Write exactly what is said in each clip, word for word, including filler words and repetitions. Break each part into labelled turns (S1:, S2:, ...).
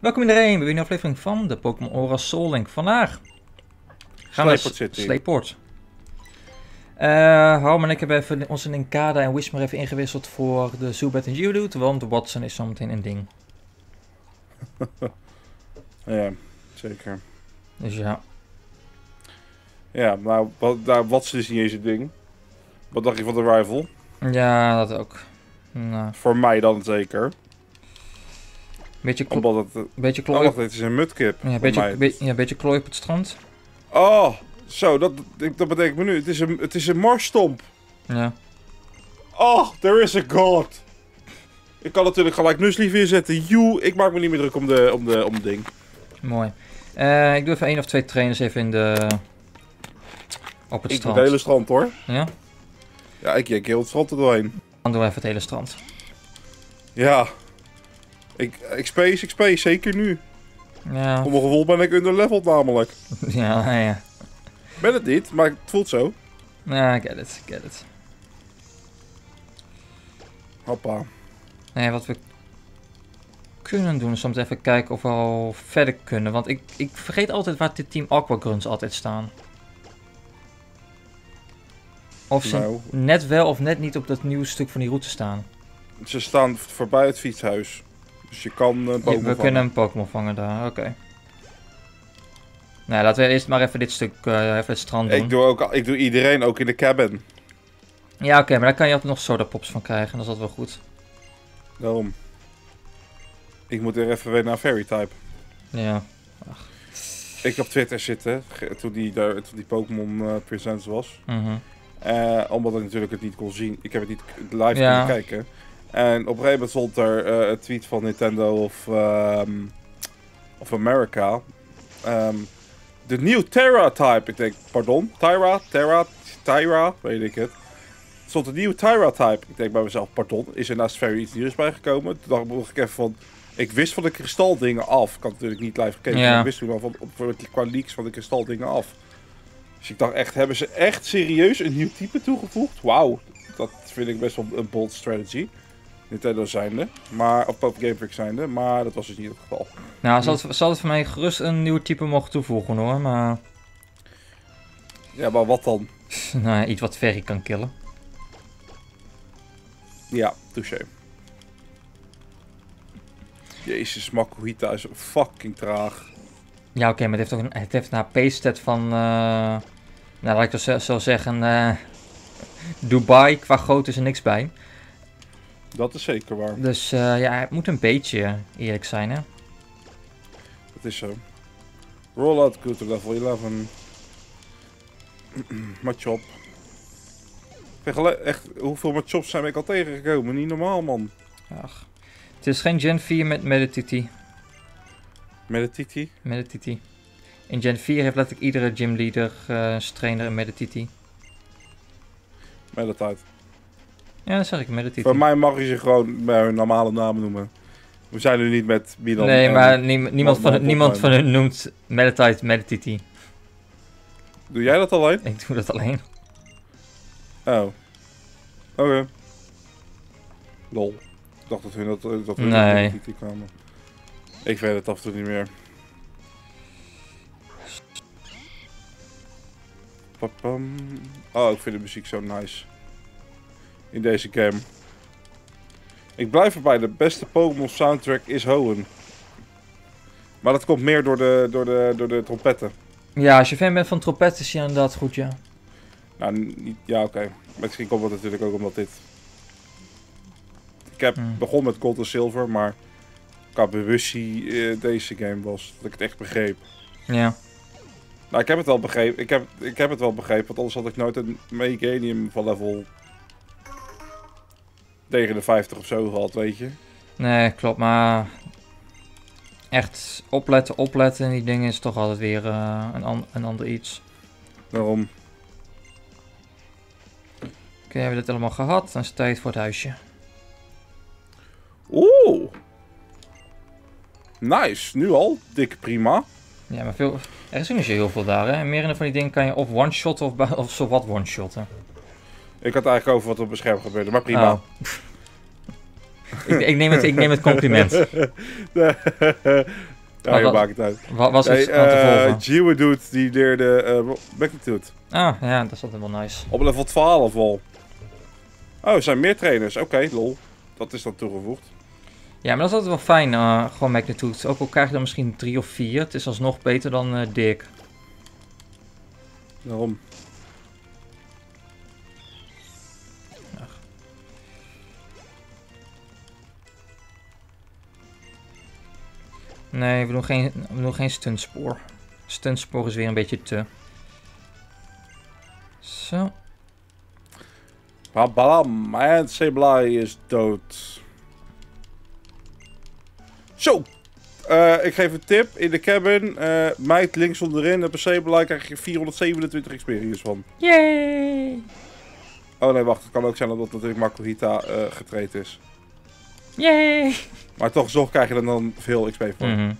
S1: Welkom iedereen bij weer een aflevering van de Pokémon Aura Soul Link. Vandaag gaan we
S2: Slayport City.
S1: Slayport. Uh, Harm en ik hebben even onze Nincada en Whismur even ingewisseld voor de Zubat en Geodude, want de Watson is zometeen een ding.
S2: Ja, zeker.
S1: Dus ja.
S2: Ja, nou, wat, nou, Watson is niet eens een ding. Wat dacht je van de rival?
S1: Ja, dat ook. Nou.
S2: Voor mij dan zeker.
S1: Beetje klo
S2: Omdat het...
S1: beetje
S2: Oh,
S1: klooi.
S2: wacht, dit is een mudkip.
S1: Ja, beetje, be ja, beetje klooi op het strand.
S2: Oh, zo, dat, dat betekent me nu. Het is een, het is een marsstomp.
S1: Ja.
S2: Oh, there is a god. Ik kan natuurlijk gelijk Nuzleaf inzetten. Joe, ik maak me niet meer druk om de, om de, om het ding.
S1: Mooi. Uh, ik doe even één of twee trainers even in de... op het
S2: ik
S1: strand.
S2: Ik het hele strand hoor.
S1: Ja?
S2: Ja, ik ik heel het strand er doorheen.
S1: Dan doen we even het hele strand.
S2: Ja. Ik, XP is XP, zeker nu.
S1: Ja.
S2: Voor mijn gevoel ben ik underleveled namelijk.
S1: Ja, ja.
S2: Ik ben het niet, maar het voelt zo.
S1: Ja, get it, get it.
S2: Hoppa.
S1: Nee, wat we kunnen doen is soms even kijken of we al verder kunnen. Want ik, ik vergeet altijd waar dit team Aquagrunts altijd staan. Of ze
S2: Nou.
S1: net wel of net niet op dat nieuwe stuk van die route staan.
S2: Ze staan voorbij het fietshuis. Dus je kan uh,
S1: Ja,
S2: Pokémon
S1: we
S2: vangen.
S1: kunnen een Pokémon vangen daar, oké. Okay. Nou, laten we eerst maar even dit stuk, uh, even het strand doen.
S2: Ik doe, ook, ik doe iedereen ook in de cabin.
S1: Ja, oké, okay, maar daar kan je altijd nog sodapops van krijgen. Dat is altijd wel goed.
S2: Daarom. Ik moet er even weer naar Fairy type.
S1: Ja. Ach.
S2: Ik op Twitter zitten, toen die, daar, toen die Pokémon uh, Presents was.
S1: Mm-hmm.
S2: uh, omdat ik natuurlijk het niet kon zien. Ik heb het niet live
S1: Ja.
S2: kunnen kijken. En op een gegeven moment stond er uh, een tweet van Nintendo of, um, of America. Um, de nieuwe Terra-type. Ik denk, pardon? Tyra? Terra? Tyra? Weet ik het. Er stond een nieuwe Tyra-type. Ik denk bij mezelf, pardon. Is er naast Fairy iets nieuws bijgekomen? Toen dacht ik even van... Ik wist van de kristaldingen af. Ik had natuurlijk niet live gekeken.
S1: Ja.
S2: Maar ik wist toen wel van, op, qua leaks van de kristaldingen af. Dus ik dacht echt, hebben ze echt serieus een nieuw type toegevoegd? Wauw. Dat vind ik best wel een bold strategy. Nintendo zijnde, maar op Game Freak zijnde, maar dat was dus niet het geval.
S1: Nou, zal het, zal het voor mij gerust een nieuw type mogen toevoegen hoor, maar...
S2: Ja, maar wat dan?
S1: Nou, iets wat Ferry kan killen.
S2: Ja, touché. Jezus, Makuhita is fucking traag.
S1: Ja, oké, okay, maar het heeft, ook een, het heeft een H P-stat van... Uh, nou, laat ik zo, zo zeggen... Uh, Dubai, qua grootte is er niks bij.
S2: Dat is zeker waar.
S1: Dus uh, ja, het moet een beetje eerlijk zijn, hè.
S2: Dat is zo. Rollout, go to level elf. Machop. Echt, hoeveel Machops zijn we al tegengekomen? Niet normaal, man.
S1: Ach. Het is geen Gen vier met Medititi.
S2: Medititi?
S1: Medititi. In Gen vier heeft letterlijk iedere gymleader, uh, trainer een Medititi.
S2: Meditite.
S1: Ja, dat zeg ik, Medititi.
S2: Voor mij mag je ze gewoon bij hun normale naam noemen. We zijn nu niet met Milan.
S1: Nee, maar nie niemand, van, niemand van hun noemt Meditite Medititi.
S2: Doe jij dat alleen?
S1: Ik doe dat alleen.
S2: Oh. Oké. Okay. Lol. Ik dacht dat hun dat, dat hun
S1: nee.
S2: Medititi kwamen. Ik weet het af en toe niet meer. Papam. Oh, ik vind de muziek zo nice. In deze game. Ik blijf erbij, de beste Pokémon soundtrack is Hoenn. Maar dat komt meer door de, door de, door de trompetten.
S1: Ja, als je fan bent van trompetten is je inderdaad goed, ja.
S2: Nou, niet, ja oké. Okay. Misschien komt het natuurlijk ook omdat dit... Ik heb hmm. begon met Gold en Silver, maar qua bewustzijn uh, deze game was. Dat ik het echt begreep.
S1: Ja.
S2: Nou, ik heb het wel begrepen. Ik heb, ik heb het wel begrepen, want anders had ik nooit een Meganium van level negenenvijftig of zo gehad, weet je.
S1: Nee, klopt, maar echt opletten, opletten en die dingen is toch altijd weer uh, een, an een ander iets.
S2: Daarom.
S1: Oké, okay, hebben we dit allemaal gehad, dan is het tijd voor het huisje.
S2: Oeh. Nice, nu al. Dik prima.
S1: Ja, maar veel, er is niet zo heel veel daar, hè. En meer van die dingen kan je of one-shotten of, of zo wat one-shotten.
S2: Ik had eigenlijk over wat op het scherm gebeurde, maar prima.
S1: Oh. ik, ik, neem het, ik neem het compliment.
S2: Ja, je
S1: wat,
S2: maakt het uit.
S1: wat was
S2: Nee,
S1: het aan te
S2: eh,
S1: volgen?
S2: Geodude die leerde uh, Magnitude.
S1: Ah, ja, dat is altijd wel nice.
S2: Op level twaalf al. Oh, er zijn meer trainers. Oké, okay, lol. Dat is dan toegevoegd.
S1: Ja, maar dat is altijd wel fijn, uh, gewoon Magnitude. Ook al krijg je dan misschien drie of vier. Het is alsnog beter dan uh, Dick.
S2: Waarom?
S1: Ach. Nee, we doen geen, we doen geen stuntspoor. Stuntspoor is weer een beetje te. Zo.
S2: Bam, en Sableye is dood. Zo! Uh, ik geef een tip. In de cabin, uh, meid links onderin, op een Sableye krijg je vierhonderdzevenentwintig experience van.
S1: Yay!
S2: Oh nee, wacht. Het kan ook zijn dat dat natuurlijk Makuhita uh, getraind is.
S1: Yay!
S2: Maar toch, zo krijg je er dan veel X P voor.
S1: Mm-hmm.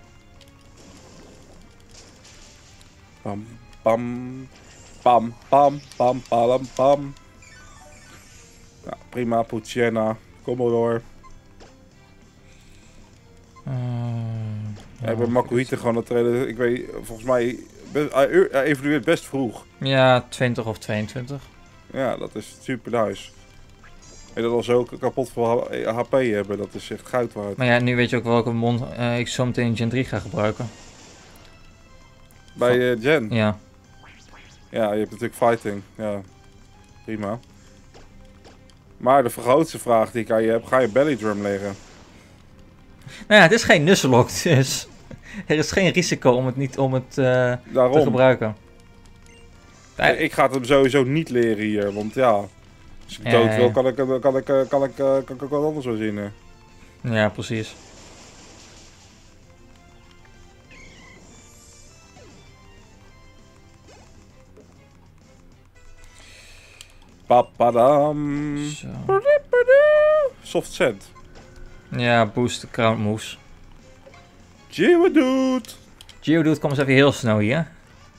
S2: Bam, bam, bam, bam, bam, bam, bam. Ja, prima, Poochyena. Kom maar door.
S1: Uh,
S2: ja, ik ben Makuhita gewoon dat trainen. Ik weet, volgens mij, best, hij evolueert best vroeg.
S1: Ja, twintig of tweeëntwintig.
S2: Ja, dat is super nice. En dat al zo kapot veel H P hebben, dat is echt goud waard.
S1: Maar ja, nu weet je ook welke mond uh, ik zo meteen in Gen drie ga gebruiken.
S2: Bij uh, Gen?
S1: Ja.
S2: Ja, je hebt natuurlijk fighting. Ja, prima. Maar de grootste vraag die ik aan je heb, ga je belly drum leren?
S1: Nou ja, het is geen Nuzlocke, dus er is geen risico om het niet om het uh, te gebruiken.
S2: Nee, ik ga het hem sowieso niet leren hier, want ja, als ik
S1: ja,
S2: dood
S1: ja.
S2: wil, kan ik, kan ik, kan ik, kan ik, kan ik ook wat anders wel zien. Hè.
S1: Ja, precies.
S2: Papadam.
S1: Zo.
S2: Soft sand.
S1: Ja, boost de crown moves.
S2: Geodude.
S1: Geodude komt eens even heel snel hier.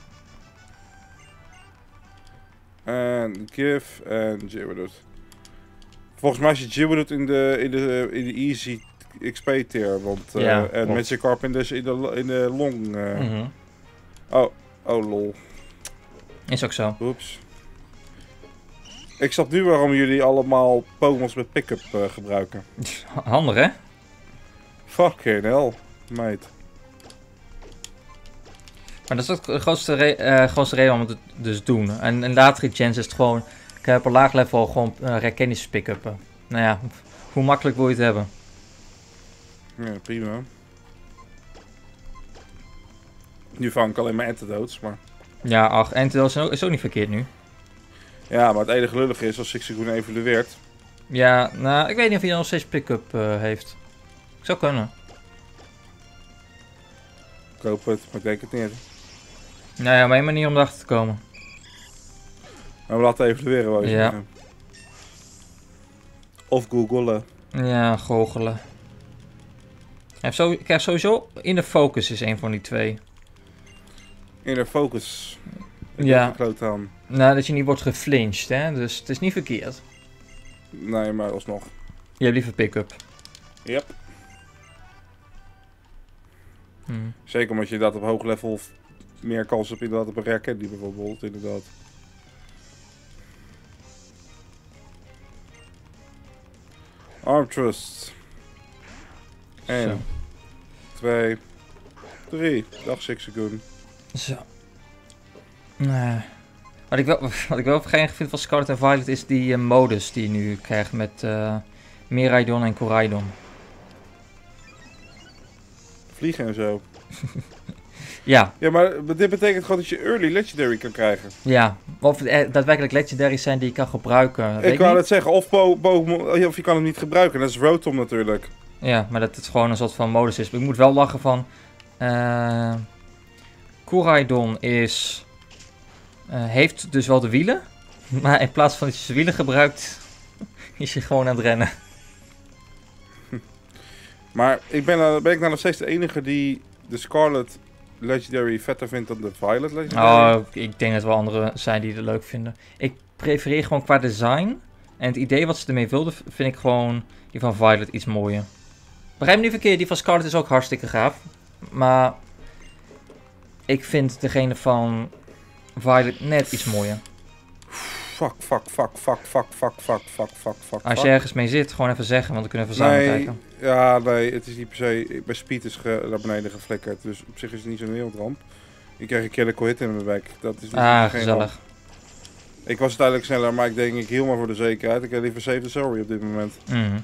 S2: En give en Geodude. Volgens mij is je Geodude in de, in de, in de easy X P tier, want uh,
S1: ja,
S2: en Magikarp in de, in de, in de long. Uh.
S1: Mm-hmm.
S2: Oh, oh lol.
S1: Is ook zo.
S2: Oeps. Ik snap nu waarom jullie allemaal Pokémon's met pick-up uh, gebruiken.
S1: Handig, hè?
S2: Fucking hell, meid.
S1: Maar dat is ook de grootste, re uh, grootste reden om het dus doen. En in latere gens is het gewoon, ik heb op een laag level gewoon uh, Rekennis pick-uppen. Nou ja, hoe makkelijk wil je het hebben?
S2: Ja, prima. Nu vang ik alleen maar antidotes, maar...
S1: Ja, ach, antidotes is ook, is ook niet verkeerd nu.
S2: Ja, maar het enige lullige is als Zigzagoon evolueert.
S1: Ja, nou, ik weet niet of hij nog steeds pick-up uh, heeft. Ik zou kunnen.
S2: Ik hoop het, maar ik denk het niet.
S1: Nou ja, maar één manier om erachter te komen.
S2: Maar we laten evolueren, wou je
S1: Ja.
S2: zeggen. Of googlen.
S1: Ja, goochelen. Hij heeft zo, ik krijg sowieso in de focus is een van die twee.
S2: Inner focus. Ik
S1: Ja.
S2: Kloot aan.
S1: Nou, dat je niet wordt geflinched, hè. Dus het is niet verkeerd.
S2: Nee, maar alsnog.
S1: Je hebt liever pick-up.
S2: Yep.
S1: Hmm.
S2: Zeker omdat je inderdaad op hoog level meer kans hebt inderdaad op een rare candy bijvoorbeeld, inderdaad. Arm thrust. één, twee, drie. Dag Zigzagoon.
S1: Zo. Nee. Wat ik wel, wat ik wel geinig vind van Scarlet en Violet is die uh, modus die je nu krijgt met uh, Miraidon en Koraidon.
S2: Vliegen en zo.
S1: Ja.
S2: Ja, maar dit betekent gewoon dat je early legendary kan krijgen.
S1: Ja. Of het eh, daadwerkelijk legendaries zijn die je kan gebruiken.
S2: Ik wou het zeggen, of, bo bo of je kan hem niet gebruiken. Dat is Rotom natuurlijk.
S1: Ja, maar dat het gewoon een soort van modus is. Maar ik moet wel lachen van... Uh, Koraidon is... Uh, heeft dus wel de wielen. Maar in plaats van dat je zijn wielen gebruikt... is je gewoon aan het rennen.
S2: Maar ik ben, uh, ben ik nou nog steeds de enige die de Scarlet Legendary vetter vindt dan de Violet Legendary?
S1: Oh, ik denk dat er wel anderen zijn die het leuk vinden. Ik prefereer gewoon qua design. En het idee wat ze ermee wilden, vind ik gewoon die van Violet iets mooier. Begrijp me niet verkeerd, die van Scarlet is ook hartstikke gaaf. Maar ik vind degene van Violet net iets mooier.
S2: Fuck, fuck, fuck, fuck, fuck, fuck, fuck, fuck, fuck, fuck.
S1: Als je ergens mee zit, gewoon even zeggen, want dan kunnen we even samen
S2: Nee,
S1: kijken.
S2: ja, nee, het is niet per se... Mijn speed is ge, naar beneden geflikkerd, dus op zich is het niet zo'n wereldramp. Ik krijg een critical hit in mijn bek. Dat is dus
S1: Ah,
S2: geen
S1: gezellig.
S2: ramp. Ik was uiteindelijk sneller, maar ik denk ik hiel maar voor de zekerheid. Ik heb liever save the sorry op dit moment.
S1: Mhm.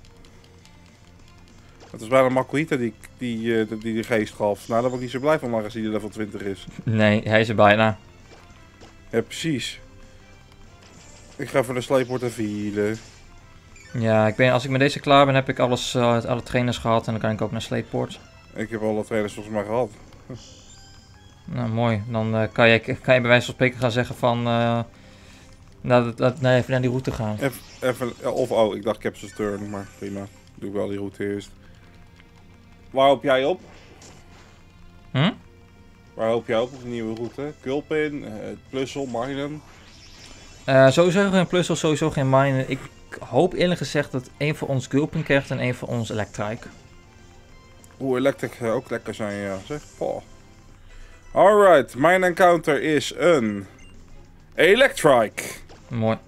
S2: Het was bijna Makuhita die, die, die, die de geest gaf. Nou, daar ben ik niet zo blij van, maar als hij level twintig is.
S1: Nee, hij is er bijna.
S2: Ja, precies. Ik ga voor de sleepwoord en vielen.
S1: Ja, ik ben, als ik met deze klaar ben, heb ik alles, uh, alle trainers gehad en dan kan ik ook naar Sleetpoort.
S2: Ik heb alle trainers volgens mij gehad.
S1: Nou, mooi. Dan uh, kan, je, kan je bij wijze van spreken gaan zeggen van... Uh, nou, dat, nee, even naar die route gaan.
S2: Even, even, of, oh, ik dacht Capsule's Turn, maar prima. Doe ik wel die route eerst. Waar hoop jij op?
S1: Hm?
S2: Waar hoop jij op op de nieuwe route? Kulpin, uh, Plussel, Minun?
S1: Uh, sowieso geen plus of sowieso geen mine. Ik hoop eerlijk gezegd dat één van ons Gulpin krijgt en één van ons Electrike.
S2: Oeh, Electric zou ook lekker zijn, ja. Zeg, poh. Alright, mijn encounter is een Electrike.
S1: Mooi.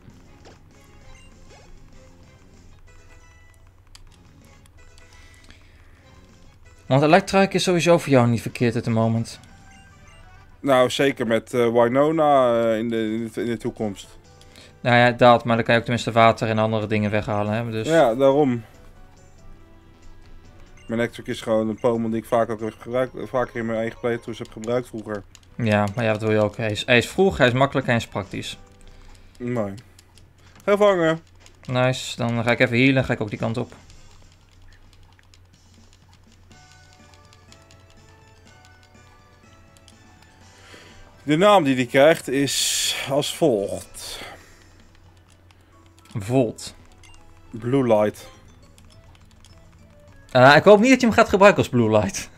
S1: Want Electrike is sowieso voor jou niet verkeerd at the moment.
S2: Nou, zeker met uh, Winona uh, in, de, in, de, in de toekomst.
S1: Nou ja, dat, maar dan kan je ook tenminste water en andere dingen weghalen, hè. Dus...
S2: Ja, daarom. Mijn Electric is gewoon een Pokémon die ik vaak ook heb gebruikt, vaker in mijn eigen playthroughs heb gebruikt vroeger.
S1: Ja, maar ja, wat wil je ook? Hij is, hij is vroeg, hij is makkelijk en hij is praktisch.
S2: Nee. Ga vangen.
S1: Nice, dan ga ik even healen en ga ik ook die kant op.
S2: De naam die hij krijgt is als volgt.
S1: Volt.
S2: Blue Light.
S1: Uh, ik hoop niet dat je hem gaat gebruiken als Blue Light.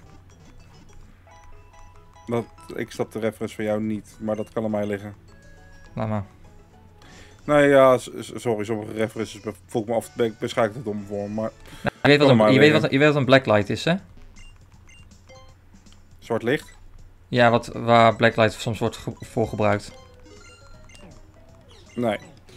S2: Dat, ik snap de reference van jou niet, maar dat kan aan mij liggen.
S1: Laat maar.
S2: Nee, ja, sorry, sommige references voel ik me af en toe beschrijft het dom voor, maar...
S1: Nou, je, weet wat een, je, weet wat, je weet wat een Blacklight is, hè?
S2: Zwart licht?
S1: Ja, wat, waar Blacklight soms wordt ge voor gebruikt.
S2: Nee.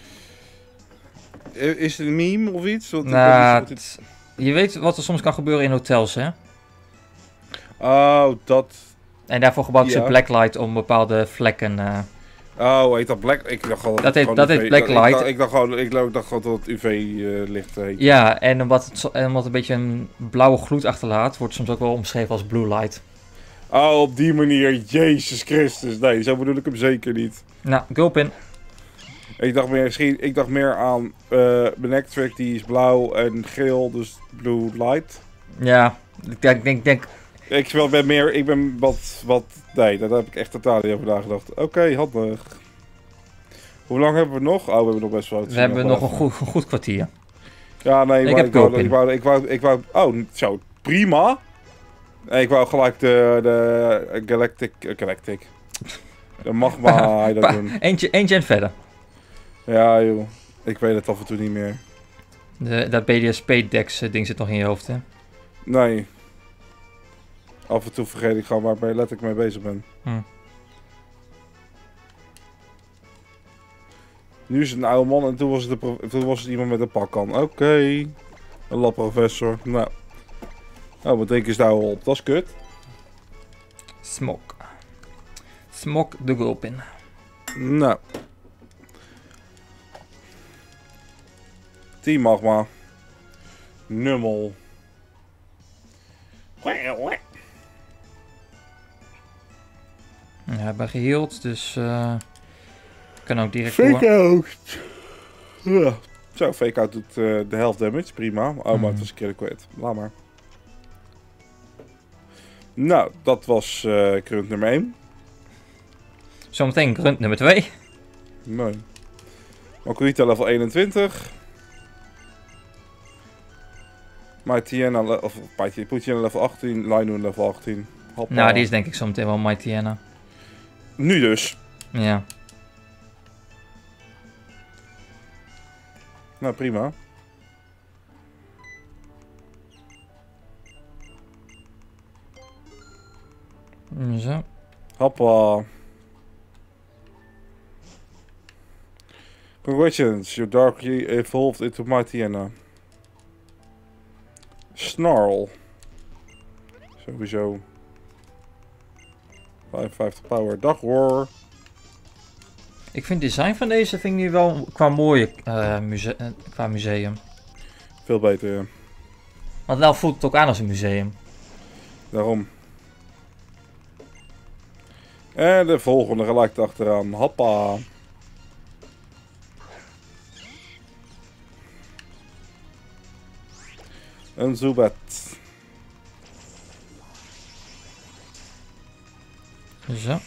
S2: Is het een meme of iets? Wat,
S1: nou,
S2: wat is, wat is...
S1: Je weet wat er soms kan gebeuren in hotels, hè?
S2: Oh, dat...
S1: En daarvoor gebruiken
S2: ja.
S1: ze Blacklight om bepaalde vlekken... Uh...
S2: Oh, heet dat Black... Ik dacht gewoon...
S1: Dat heet, dat heet
S2: Blacklight.
S1: Blacklight.
S2: Ik dacht, ik dacht gewoon, ik dacht gewoon dat het U V-licht uh, heet.
S1: Ja, en omdat het, en omdat het een beetje een blauwe gloed achterlaat, wordt het soms ook wel omschreven als Blue Light.
S2: Oh, op die manier. Jezus Christus. Nee, zo bedoel ik hem zeker niet.
S1: Nou, Gulpin.
S2: Ik dacht meer, misschien, ik dacht meer aan uh, mijn Electric, die is blauw en geel, dus Blue Light.
S1: Ja, ik denk... denk, denk...
S2: Ik wel, ben meer, ik ben wat, wat, nee, daar heb ik echt totaal niet over nagedacht. Oké, okay, handig. Hoe lang hebben we nog? Oh, we hebben nog best wel.
S1: We hebben nog een goed, een goed kwartier.
S2: Ja, nee,
S1: ik
S2: maar
S1: heb
S2: ik, wou, ik, wou, ik, wou, ik wou, oh, zo, prima. Nee, ik wou gelijk de, de Galactic, uh, Galactic. De Magma dat doen.
S1: Eentje, eentje en verder.
S2: Ja, joh. Ik weet het af en toe niet meer.
S1: De, dat B D S P-dex ding zit nog in je hoofd, hè?
S2: Nee. Af en toe vergeet ik gewoon waar ik letterlijk mee bezig ben.
S1: Hm.
S2: Nu is het een oude man en toen was het, de toen was het iemand met een pak aan. Oké. Okay. Een labprofessor. Nou. Oh, wat denk je daar al op? Dat is kut.
S1: Smok. Smok de Gulpin.
S2: Nou. Team Magma. Nummel.
S1: Ja, ik ben geheeld, dus uh, kan ook direct
S2: Fake out. Ja. Zo, fake out doet uh, de helft damage, prima. Oh, mm. maar het was een keer kwijt. Laat maar. Nou, dat was uh, grunt nummer één.
S1: Zometeen grunt nummer twee.
S2: Nee. Makuhita level eenentwintig. Mytiana, of Mytiana level achttien, Linoon level achttien. Hoppa.
S1: Nou, die is denk ik zometeen wel Mytiana.
S2: Nu dus.
S1: Ja.
S2: Nou, prima.
S1: Zo.
S2: Hoppa. Congratulations, you darkly evolved into Mighty Anna. Snarl. Sowieso. vijfenvijftig power. Dag hoor.
S1: Ik vind het design van deze vind ik nu wel qua mooie uh, muse uh, qua museum.
S2: Veel beter, ja.
S1: Want wel voelt het ook aan als een museum.
S2: Daarom. En de volgende gelijk achteraan. Hoppa. Een Zubat.
S1: Zo.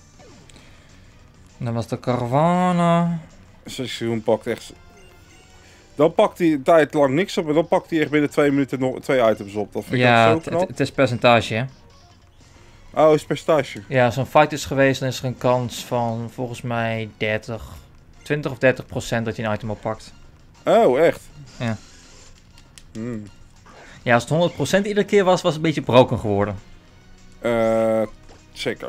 S1: Dan was de Caravana.
S2: Seizoen pakt echt... Dan pakt hij een tijd lang niks op en dan pakt hij echt binnen twee minuten nog twee items op. Dat vind ik
S1: Ja,
S2: zo knap.
S1: het is percentage, hè?
S2: Oh, is percentage.
S1: Ja, als er een fight is geweest, dan is er een kans van volgens mij dertig, twintig of dertig procent dat je een item oppakt.
S2: Oh, echt?
S1: Ja.
S2: Hmm.
S1: Ja, als het honderd procent iedere keer was, was het een beetje broken geworden.
S2: Uh, zeker.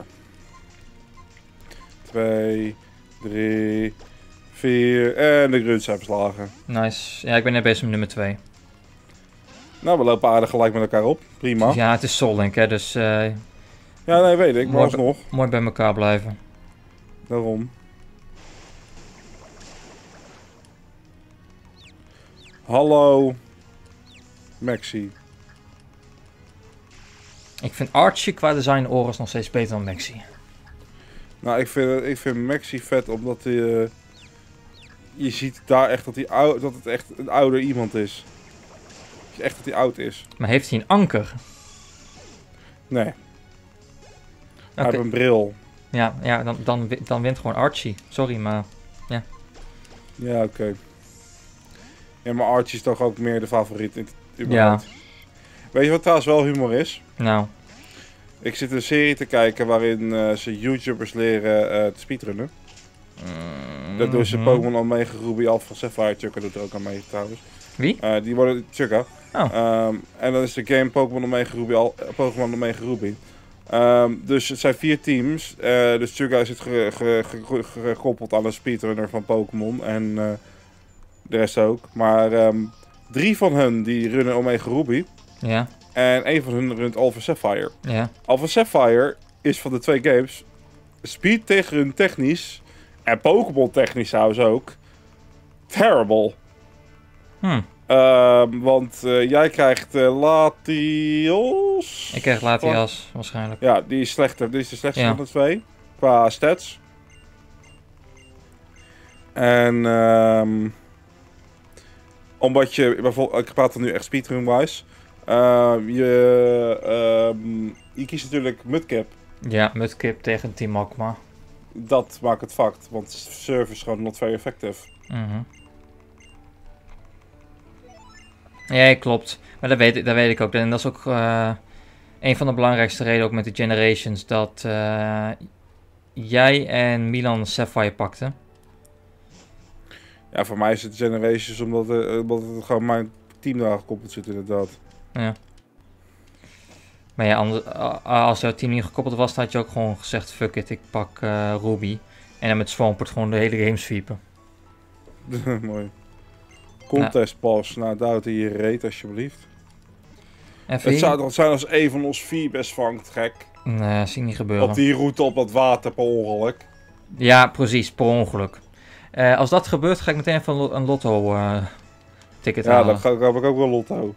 S2: Twee, drie, vier en de grunts zijn verslagen.
S1: Nice. Ja, ik ben net bezig met nummer twee.
S2: Nou, we lopen aardig gelijk met elkaar op. Prima.
S1: Ja, het is Soul Link, hè, dus uh,
S2: Ja, nee, weet ik. Maar
S1: mooi,
S2: alsnog.
S1: mooi bij elkaar blijven.
S2: Daarom. Hallo. Maxi.
S1: Ik vind Archie qua design Oris nog steeds beter dan Maxi.
S2: Nou, ik vind, ik vind Maxi vet omdat hij... Uh, je ziet daar echt dat, hij ou dat het echt een ouder iemand is. Echt dat hij oud is.
S1: Maar heeft hij een anker?
S2: Nee. Hij
S1: Okay.
S2: heeft een bril.
S1: Ja, ja dan, dan, dan wint gewoon Archie. Sorry, maar ja.
S2: Ja, oké. Okay. Ja, maar Archie is toch ook meer de favoriet in het
S1: Ja.
S2: Weet je wat trouwens wel humor is?
S1: Nou.
S2: Ik zit een serie te kijken waarin uh, ze YouTubers leren uh, te speedrunnen.
S1: Mm-hmm.
S2: Dat doen ze Pokémon Omega Ruby Alpha Sapphire. Chukka doet er ook aan mee trouwens.
S1: Wie?
S2: Uh, die worden Chukka.
S1: Oh.
S2: Um, en dan is de game Pokémon Omega Ruby Al Pokémon Omega Ruby. Um, dus het zijn vier teams. Uh, dus Chukka zit ge ge ge ge gekoppeld aan een speedrunner van Pokémon. En uh, de rest ook. Maar um, drie van hen die runnen Omega Ruby.
S1: Ja.
S2: En één van hen runt Alpha Sapphire.
S1: Ja.
S2: Alpha Sapphire is van de twee games speed tegen hun technisch en Pokémon technisch trouwens ook terrible.
S1: Hm.
S2: Uh, want uh, jij krijgt uh, Latios.
S1: Ik krijg Latias waarschijnlijk.
S2: Ja, die is slechter. Die is de slechtste
S1: Ja.
S2: van de twee qua stats. En um, omdat je bijvoorbeeld, ik praat er nu echt speedrun-wise. Uh, je, um, je kiest natuurlijk Mudkip.
S1: Ja, Mudkip tegen Team Aqua.
S2: Dat maakt het fact, want serve is gewoon not very effective.
S1: Mm-hmm. Ja, klopt. Maar dat weet, ik, dat weet ik ook. En dat is ook uh, een van de belangrijkste redenen ook met de Generations. Dat uh, jij en Milan Sapphire pakten.
S2: Ja, voor mij is het Generations omdat, uh, omdat het gewoon mijn team daar gekoppeld zit inderdaad.
S1: Ja. Maar ja, anders, als jouw team niet gekoppeld was, had je ook gewoon gezegd, fuck it, ik pak uh, Ruby. En dan met Swampert gewoon de hele game sweepen.
S2: Mooi. Contest pas. Nou, duwt hij je reet alsjeblieft.
S1: Even
S2: het zou toch zijn als een van ons vier best vangt, gek.
S1: Nee, zie ik niet gebeuren.
S2: Op die route op dat water per ongeluk.
S1: Ja, precies, per ongeluk. Uh, als dat gebeurt, ga ik meteen even een lotto uh, ticket
S2: ja,
S1: halen.
S2: Ja, dan heb ik ook wel lotto.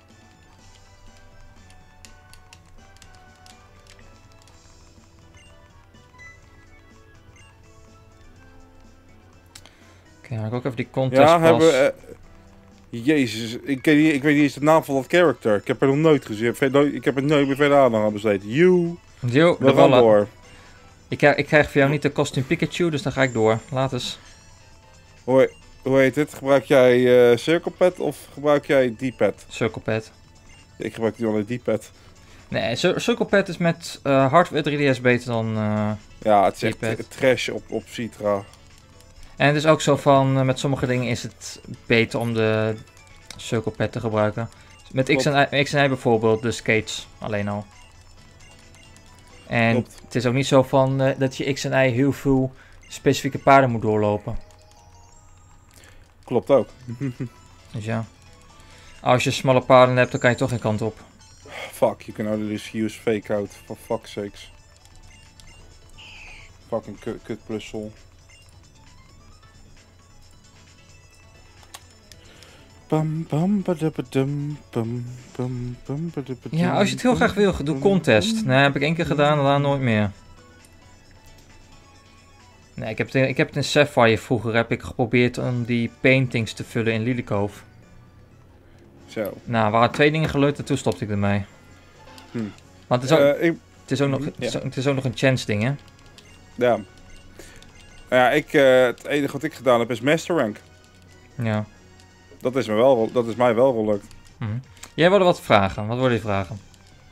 S1: Oké, dan ga ik ook even die contest
S2: ja,
S1: pas.
S2: Hebben, uh, Jezus, ik, ik, ik weet niet eens de naam van dat character. Ik heb er nog nooit gezien. Ik heb er nooit meer verder aandacht aan besteed. You.
S1: Yo,
S2: we gaan door.
S1: Ik krijg, ik krijg voor jou niet de kostuum Pikachu, dus dan ga ik door. Laat eens.
S2: Hoe, hoe heet het? Gebruik jij uh, Circle Pad of gebruik jij D-pad?
S1: Circle Pad.
S2: Ik gebruik die alleen D-pad.
S1: Nee, Circle Pad is met uh, hardware drie D S beter dan uh,
S2: ja, het is echt trash op, op Citra.
S1: En het is ook zo van, uh, met sommige dingen is het beter om de Circle Pad te gebruiken. Met X en, Y, X en Y bijvoorbeeld, de skates alleen al. En
S2: Klopt.
S1: het is ook niet zo van uh, dat je X en Y heel veel specifieke paden moet doorlopen.
S2: Klopt ook.
S1: Dus ja. Als je smalle paden hebt, dan kan je toch geen kant op.
S2: Fuck, you can only use fake out. For fuck's sakes. Fucking kut, kut plussel. Bam, bam, badabadum, bam, bam, bam, badabadum,
S1: Ja, als je het heel graag wil, doe contest. Nee, heb ik één keer gedaan en daarna nooit meer. Nee, ik heb, het, ik heb het in Sapphire vroeger heb ik geprobeerd om die paintings te vullen in Lilycove.
S2: Zo.
S1: Nou, er waren twee dingen gelukt en toen stopte ik ermee.
S2: Hm.
S1: Want het is, ook,
S2: Uh, ik,
S1: het, is ook nog, het, is, het is ook nog een chance ding, hè?
S2: ja. Ja, ik, uh, het enige wat ik gedaan heb is Master Rank.
S1: Ja.
S2: Dat is, me wel, dat is mij wel gelukt.
S1: Hm. Jij wilde wat vragen. Wat worden die vragen?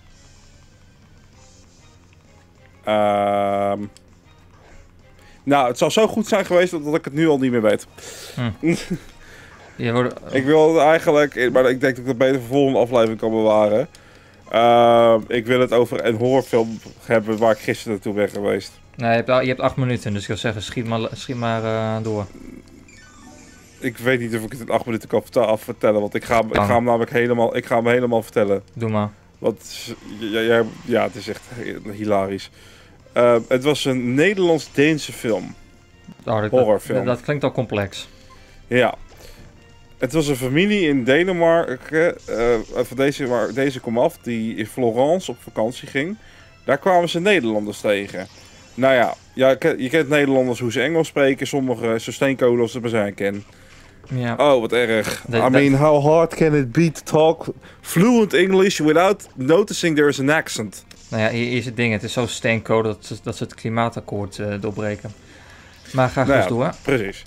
S2: Uh, nou, het zou zo goed zijn geweest dat ik het nu al niet meer weet.
S1: Hm. Jij wilde...
S2: Ik wil eigenlijk, maar ik denk dat ik het beter voor de volgende aflevering kan bewaren. Uh, ik wil het over een horrorfilm hebben waar ik gisteren naartoe ben geweest.
S1: Nee, je hebt, je hebt acht minuten, dus ik wil zeggen, schiet maar, schiet maar uh, door.
S2: Ik weet niet of ik het in acht minuten kan verta- vertellen, want ik ga, ik ga hem namelijk helemaal, ik ga hem helemaal vertellen.
S1: Doe maar.
S2: Want, ja, ja, ja, het is echt hilarisch. Uh, het was een Nederlands-Deense film.
S1: Oh, dat,
S2: Horrorfilm.
S1: Dat, dat klinkt al complex.
S2: Ja. Het was een familie in Denemarken, uh, van deze, waar deze kwam af, die in Florence op vakantie ging. Daar kwamen ze Nederlanders tegen. Nou ja, ja je kent Nederlanders hoe ze Engels spreken, sommige zo steenkolen als ze maar zijn kennen.
S1: Ja.
S2: Oh, wat erg.
S1: De,
S2: I mean, how hard can it be to talk fluent English without noticing there is an accent?
S1: Nou ja, hier is het ding. Het is zo steenkolen dat ze, dat ze het klimaatakkoord uh, doorbreken. Maar ga
S2: nou
S1: eens
S2: ja, door.
S1: Precies.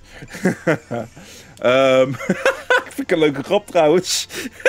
S2: um, ik vind een leuke grap trouwens.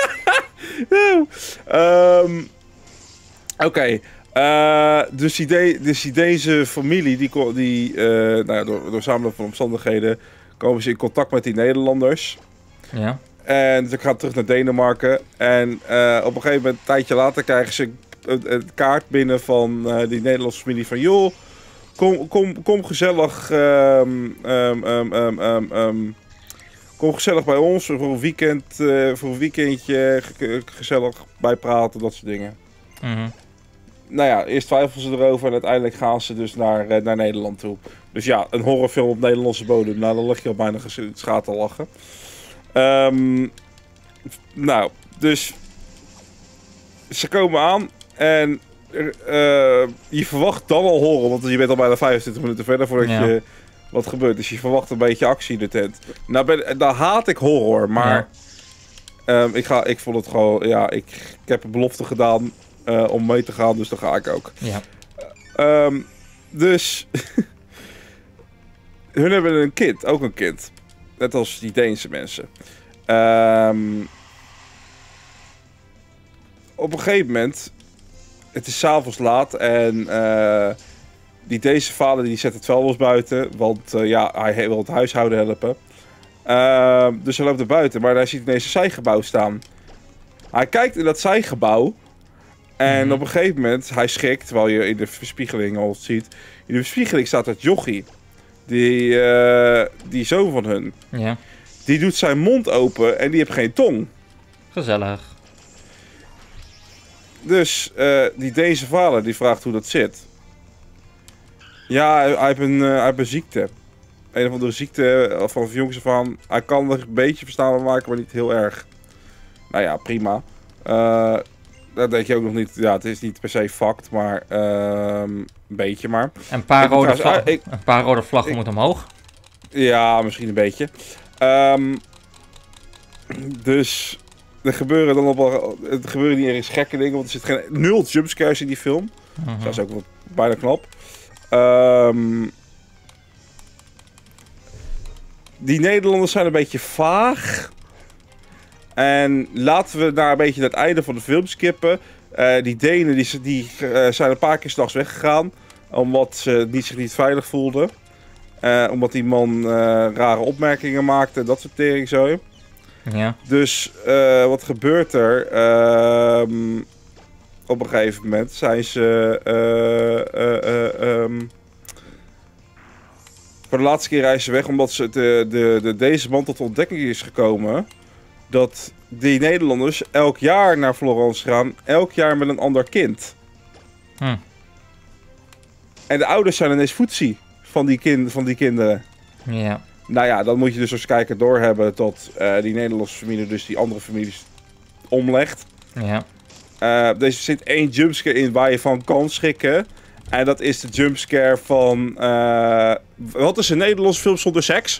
S2: um, Oké. Okay. Uh, dus, die dus die deze familie, die, die uh, nou ja, door, door samenloop van omstandigheden, komen ze in contact met die Nederlanders.
S1: Ja.
S2: En ze gaan terug naar Denemarken. En uh, op een gegeven moment, een tijdje later, krijgen ze een, een kaart binnen van uh, die Nederlandse familie van joh, kom, kom, kom gezellig, um, um, um, um, um, um, kom gezellig bij ons voor een weekend, uh, voor een weekendje, ge gezellig bijpraten, dat soort dingen.
S1: Mm-hmm.
S2: Nou ja, eerst twijfelen ze erover en uiteindelijk gaan ze dus naar, uh, naar Nederland toe. Dus ja, een horrorfilm op Nederlandse bodem. Nou, dan lig je al bijna schaat te lachen. Um, nou, dus ze komen aan en uh, je verwacht dan al horror, want je bent al bijna vijfentwintig minuten verder voordat
S1: ja.
S2: je wat gebeurt. Dus je verwacht een beetje actie in de tent. Nou, ben, nou haat ik horror, maar ja. um, ik, ga, ik vond het gewoon, ja, ik, ik heb een belofte gedaan uh, om mee te gaan, dus dan ga ik ook.
S1: Ja.
S2: Uh, um, dus hun hebben een kind, ook een kind. Net als die Deense mensen. Um, op een gegeven moment, het is 's avonds laat en uh, die Deense vader die zet het vuilnis buiten, want uh, ja, hij wil het huishouden helpen. Uh, dus hij loopt er buiten, maar hij ziet ineens een zijgebouw staan. Hij kijkt in dat zijgebouw en mm-hmm. op een gegeven moment, hij schrikt, terwijl je in de verspiegeling al ziet. In de verspiegeling staat het jochie, die, uh, die zoon van hun.
S1: Ja. Die
S2: doet zijn mond open en die heeft geen tong.
S1: Gezellig.
S2: Dus uh, die Deense vader die vraagt hoe dat zit. Ja, hij, hij, heeft, een, uh, hij heeft een ziekte. Een of andere ziekte van jongens af aan. Hij kan er een beetje verstaanbaar maken, maar niet heel erg. Nou ja, prima. Uh, dat denk je ook nog niet. Ja, het is niet per se fact, maar uh, een beetje maar.
S1: Een paar, rode, vlag,
S2: uh, ik,
S1: een paar rode vlaggen ik, moeten omhoog.
S2: Ja, misschien een beetje. Um, dus er gebeuren dan op wel, er gebeuren niet ergens gekke dingen, want er zit geen nul jumpscares in die film. Uh-huh. Dat is ook wel bijna knap. Um, die Nederlanders zijn een beetje vaag. En laten we naar een beetje het einde van de film skippen. Uh, die Denen die, die, uh, zijn een paar keer 's nachts weggegaan, omdat ze niet, zich niet veilig voelden. Uh, omdat die man uh, rare opmerkingen maakte en dat soort tering zo.
S1: Ja.
S2: Dus uh, wat gebeurt er? Uh, op een gegeven moment zijn ze... Uh, uh, uh, um, voor de laatste keer reizen ze weg omdat ze de, de, de, deze man tot de ontdekking is gekomen... dat die Nederlanders elk jaar naar Florence gaan, elk jaar met een ander kind.
S1: Hm.
S2: En de ouders zijn ineens voetzie van die, kind, van die kinderen.
S1: Ja.
S2: Nou ja, dan moet je dus als kijker doorhebben dat uh, die Nederlandse familie dus die andere families omlegt.
S1: Ja.
S2: Uh, er zit één jumpscare in waar je van kan schrikken. En dat is de jumpscare van... Uh, wat is een Nederlandse film zonder seks?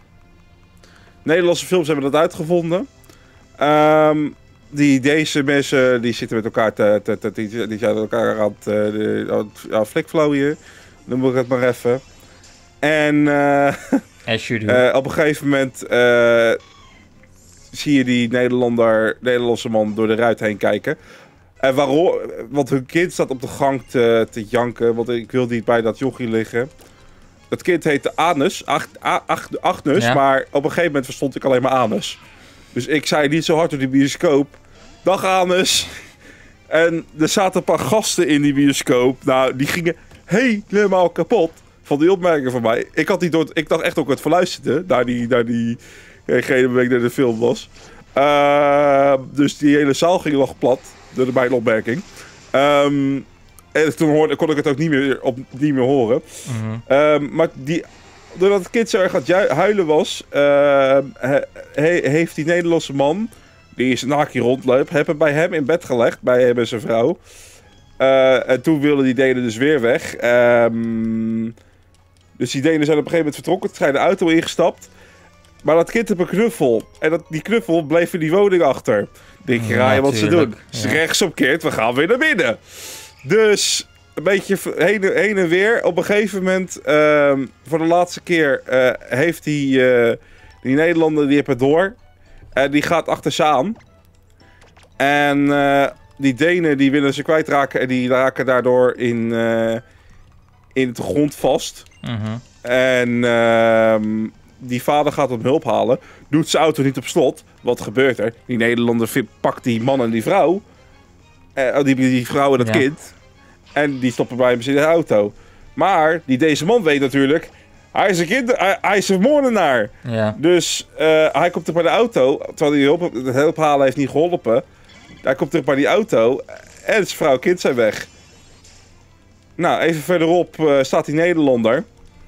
S2: Nederlandse films hebben dat uitgevonden. Um, die, deze mensen die zitten met elkaar te, te, te, die, die zijn elkaar aan het, uh, aan het ja, flikflooien. Dan moet ik het maar even. En uh,
S1: As you do.
S2: Uh, op een gegeven moment uh, zie je die Nederlander, Nederlandse man door de ruit heen kijken. En waarom? Want hun kind staat op de gang te, te janken. Want ik wil niet bij dat jochie liggen. Het kind heette Anus, Ach, Ach, Agnes, ja. Maar op een gegeven moment verstond ik alleen maar Anus. Dus ik zei niet zo hard op die bioscoop. Dag Anus. En er zaten een paar gasten in die bioscoop. Nou, die gingen helemaal kapot van die opmerkingen van mij. Ik, had niet door, ik dacht echt ook het verluisterde naar die, naar die, diegene waar ik naar de film was. Uh, dus die hele zaal ging nog plat door de mijn opmerking. Um, en toen hoorde, kon ik het ook niet meer, op, niet meer horen.
S1: Mm-hmm.
S2: Um, maar die, doordat het kind zo erg aan het huilen was, uh, he, he, heeft die Nederlandse man, die is een naakje rondloopt, hebben bij hem in bed gelegd, bij hem en zijn vrouw. Uh, en toen wilden die Denen dus weer weg. Um, dus die Denen zijn op een gegeven moment vertrokken, ze zijn de auto ingestapt. Maar dat kind heeft een knuffel. En dat, die knuffel bleef in die woning achter. Denk je, raaien wat ze doen. Ze ja. rechtsomkeert, we gaan weer naar binnen. Dus een beetje heen, heen en weer. Op een gegeven moment, uh, voor de laatste keer, uh, heeft die, uh, die Nederlander, die heeft het door. En uh, die gaat achter ze aan. En uh, die Denen, die willen ze kwijtraken. En die raken daardoor in, uh, in de grond vast.
S1: Mm-hmm.
S2: En uh, die vader gaat om hulp halen. Doet zijn auto niet op slot. Wat gebeurt er? Die Nederlander pakt die man en die vrouw. Uh, die, die vrouw en dat ja. kind. En die stoppen bij hem in de auto. Maar die deze man weet natuurlijk... Hij is een kind, hij, hij is een moordenaar.
S1: Ja.
S2: Dus uh, hij komt terug bij de auto. Terwijl die hulp, het hulp halen heeft niet geholpen. Hij komt terug bij die auto. En zijn vrouw en kind zijn weg. Nou, even verderop uh, staat die Nederlander.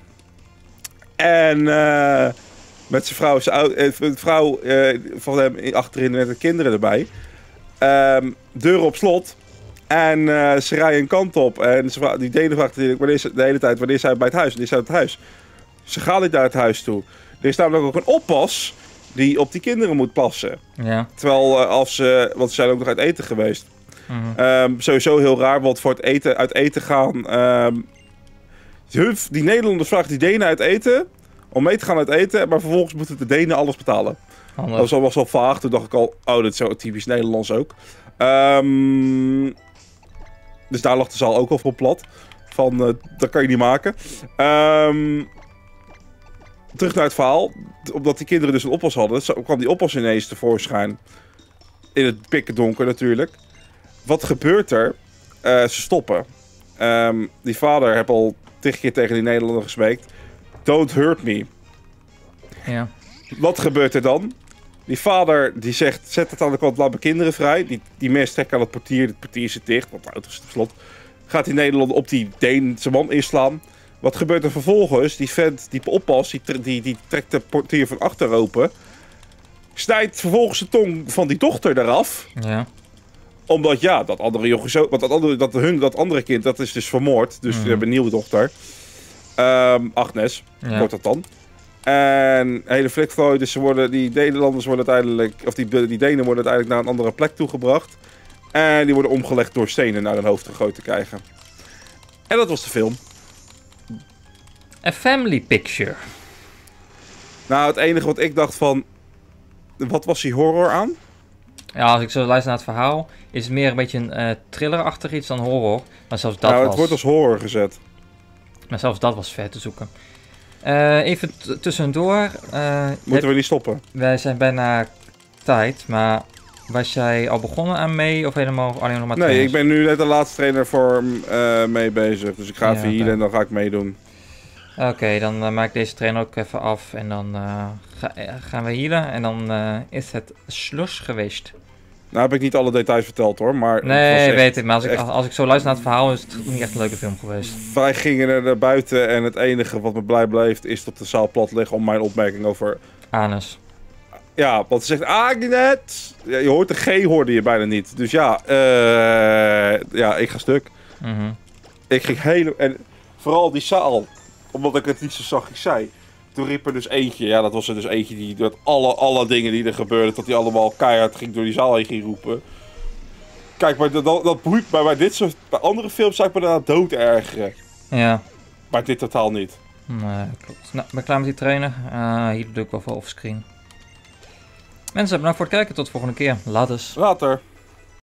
S2: En uh, met zijn vrouw, zijn uh, vrouw uh, van hem achterin met de kinderen erbij. Um, deur op slot. En uh, ze rijden een kant op. En ze, die Denen vraagt natuurlijk wanneer ze, de hele tijd wanneer zijn bij het huis. Wanneer zijn bij het huis. Ze gaan niet naar het huis toe. Er is namelijk ook een oppas die op die kinderen moet passen.
S1: Ja.
S2: Terwijl uh, als ze... Want ze zijn ook nog uit eten geweest.
S1: Mm-hmm.
S2: Um, sowieso heel raar, want voor het eten, uit eten gaan... Um, die Nederlanders vragen die Denen uit eten... om mee te gaan uit eten, maar vervolgens moeten de Denen alles betalen.
S1: Handig.
S2: Dat was al, was al vaag. Toen dacht ik al, oh, dat is zo typisch Nederlands ook. Um, dus daar lag de zaal ook al voor plat. Van, uh, dat kan je niet maken. Um, terug naar het verhaal. Omdat die kinderen dus een oppas hadden, zo kwam die oppas ineens tevoorschijn. In het pikken donker natuurlijk. Wat gebeurt er? Uh, ze stoppen. Um, die vader heeft al tig keer tegen die Nederlander gesmeekt. Don't hurt me.
S1: Ja. Wat
S2: gebeurt er dan? Die vader die zegt, zet het aan de kant, laat mijn kinderen vrij. Die, die mensen trekken aan het portier, het portier zit dicht, want de auto zit op slot. Gaat die Nederlander op die Deense man inslaan. Wat gebeurt er vervolgens? Die vent, die oppas, die, die, die trekt de portier van achter open. Snijdt vervolgens de tong van die dochter eraf.
S1: Ja.
S2: Omdat ja, dat andere jochie zo, want dat andere, dat, hun, dat andere kind, dat is dus vermoord. Dus mm. die hebben een nieuwe dochter. Um, Agnes, ja. wordt dat dan. En hele flikvlooi, dus ze worden, die Nederlanders worden uiteindelijk, of die, die Denen worden uiteindelijk naar een andere plek toegebracht. En die worden omgelegd door stenen naar hun hoofd gegooid te krijgen. En dat was de film.
S1: A family picture.
S2: Nou, het enige wat ik dacht van, wat was die horror aan?
S1: Ja, als ik zo luister naar het verhaal, is het meer een beetje een uh, thriller-achtig iets dan horror. Maar zelfs dat
S2: nou,
S1: was...
S2: het wordt als horror gezet.
S1: Maar zelfs dat was ver te zoeken. Uh, even t- tussendoor. Uh,
S2: Moeten heb... we niet stoppen?
S1: Wij zijn bijna tijd, maar Was jij al begonnen aan mee of helemaal alleen nog maar
S2: Nee,
S1: trainers?
S2: ik ben nu net de laatste trainer voor uh, mee bezig. Dus ik ga
S1: Ja,
S2: even healen
S1: oké.
S2: en dan ga ik meedoen.
S1: Oké, okay, dan uh, maak ik deze trainer ook even af en dan uh, ga, uh, gaan we healen en dan uh, is het slus geweest.
S2: Nou heb ik niet alle details verteld hoor, maar...
S1: Nee,
S2: het was echt,
S1: weet ik, maar als ik,
S2: echt...
S1: als ik zo luister naar het verhaal is het niet echt een leuke film geweest.
S2: Wij gingen er naar buiten en het enige wat me blij bleef is dat de zaal plat ligt om mijn opmerking over...
S1: Anus.
S2: Ja, want ze zegt Agnes. Ja, je hoort de G hoorde je bijna niet. Dus ja, uh, ja, ik ga stuk.
S1: Mm-hmm.
S2: Ik ging helemaal... En vooral die zaal, omdat ik het niet zo zachtjes zei. Toen riep er dus eentje, ja dat was er dus eentje die dat alle, alle dingen die er gebeurden, dat die allemaal keihard ging door die zaal heen ging roepen. Kijk, maar dat, dat boeit mij bij dit soort, bij andere films zou ik me daarna dood ergeren.
S1: Ja.
S2: Maar dit totaal niet.
S1: Nee, klopt. Nou, ik ben klaar met die trainer. Uh, hier doe ik wel voor offscreen. Mensen, bedankt voor het kijken. Tot de volgende keer. Laters.
S2: Later.